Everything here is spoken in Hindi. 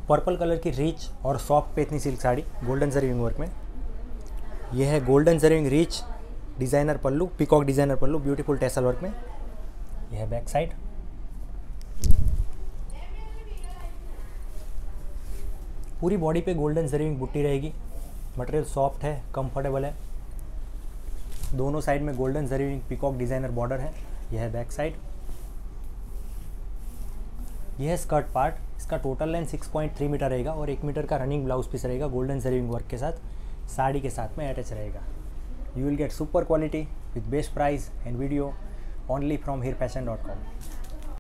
पर्पल कलर की रिच और सॉफ्ट पेतनी silk sari golden zari weaving work में। यह है golden zari weaving rich designer pallu, peacock designer pallu, beautiful tassel work में। यह है बैक साइड। पूरी बॉडी पे गोल्डन जरीविंग बुट्टी रहेगी। मटेरियल सॉफ्ट है, कंफर्टेबल है। दोनों साइड में golden zari weaving peacock designer border है। यह है बैक साइड। यह है स्कर्ट पार्ट। इसका टोटल लेंथ 6.3 मीटर रहेगा और 1 मीटर का रनिंग ब्लाउज पीस रहेगा गोल्डन जरीविंग वर्क के साथ, साड़ी के साथ में अटैच रहेगा। You will get super quality with best price and video only from hirfashion.com।